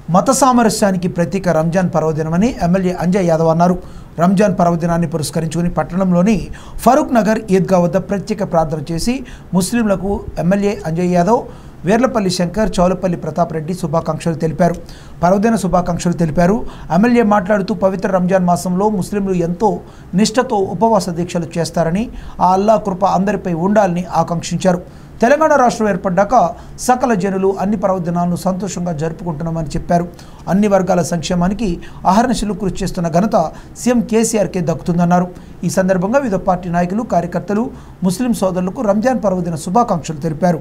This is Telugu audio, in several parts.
మత సామరస్యానికి ప్రతీక రంజాన్ పర్వదినమని ఎమ్మెల్యే అంజయ్ యాదవ్ అన్నారు. రంజాన్ పర్వదినాన్ని పురస్కరించుకుని పట్టణంలోని ఫరూక్ నగర్ ఈద్గా వద్ద ప్రత్యేక ప్రార్థన చేసి ముస్లింలకు ఎమ్మెల్యే అంజయ్ యాదవ్, వేర్లపల్లి శంకర్, చౌలపల్లి ప్రతాప్ రెడ్డి శుభాకాంక్షలు తెలిపారు. పర్వదిన శుభాకాంక్షలు తెలిపారు. ఎమ్మెల్యే మాట్లాడుతూ పవిత్ర రంజాన్ మాసంలో ముస్లింలు ఎంతో నిష్ఠతో ఉపవాస దీక్షలు చేస్తారని, ఆ అల్లా కృప అందరిపై ఉండాలని ఆకాంక్షించారు. తెలంగాణ రాష్ట్రం ఏర్పడ్డాక సకల జనులు అన్ని పర్వదినాలను సంతోషంగా జరుపుకుంటున్నామని చెప్పారు. అన్ని వర్గాల సంక్షేమానికి అహర్నిశలు కృషి చేస్తున్న ఘనత సీఎం కేసీఆర్కే దక్కుతుందన్నారు. ఈ సందర్భంగా వివిధ పార్టీ నాయకులు, కార్యకర్తలు ముస్లిం సోదరులకు రంజాన్ పర్వదిన శుభాకాంక్షలు తెలిపారు.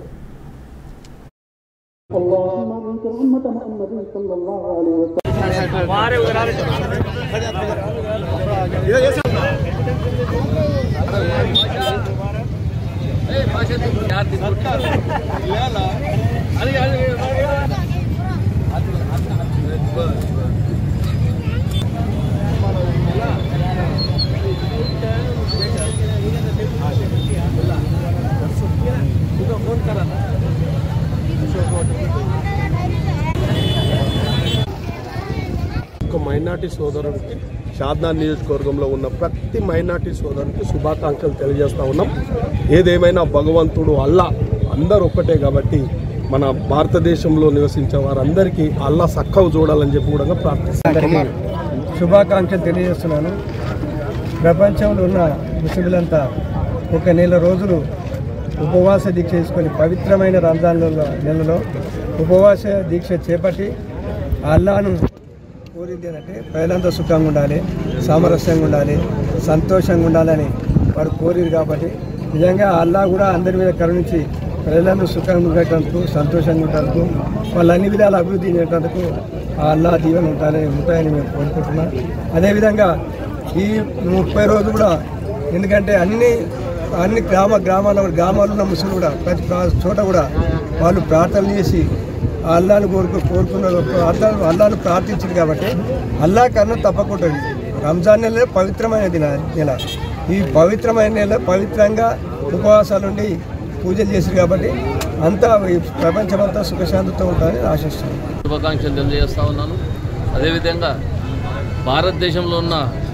మైనార్టీ సోదరుడికి షాద్నా నియోజకవర్గంలో ఉన్న ప్రతి మైనార్టీ సోదరునికి శుభాకాంక్షలు తెలియజేస్తా ఉన్నాం. ఏదేమైనా భగవంతుడు అల్లా అందరూ ఒక్కటే కాబట్టి మన భారతదేశంలో నివసించే వారందరికీ అల్లా సక్కగా చూడాలని చెప్పి కూడా ప్రార్థిస్తున్నాను. శుభాకాంక్షలు తెలియజేస్తున్నాను. ప్రపంచంలో ఉన్న ముస్లింలంతా ఒక నెల రోజులు ఉపవాస దీక్ష చేసుకొని పవిత్రమైన రంజాన్ నెలలో ఉపవాస దీక్ష చేపట్టి అల్లాను కోరింది అంటే ప్రజలంతా సుఖంగా ఉండాలి, సామరస్యంగా ఉండాలి, సంతోషంగా ఉండాలని వారు కోరిరు. కాబట్టి నిజంగా అల్లా కూడా అందరి మీద కరుణించి ప్రజలందరూ సుఖంగా ఉండేటందుకు, సంతోషంగా ఉండేందుకు, వాళ్ళు అన్ని విధాలు అభివృద్ధి చేయడానికి ఆ అల్లా దీవెన ఉంటాయని మేము కోరుకుంటున్నాం. అదేవిధంగా ఈ 30 రోజులు కూడా, ఎందుకంటే అన్ని గ్రామాల్లో ఉన్న ముస్లింలు కూడా ప్రతి చోట కూడా వాళ్ళు ప్రార్థన చేసి అల్లాను కోరుకున్నారు, అల్లాను ప్రార్థించింది. కాబట్టి అల్లా కన్నా తప్పకుండా రంజాన్ నెల పవిత్రమైన నెల. ఈ పవిత్రమైన నెల పవిత్రంగా ఉపవాసాలుండి పూజలు చేశారు. కాబట్టి అంతా ప్రపంచమంతా సుఖశాంతితో ఉంటారని ఆశిస్తున్నాను. శుభాకాంక్షలు తెలియజేస్తా ఉన్నాను. అదేవిధంగా భారతదేశంలో ఉన్న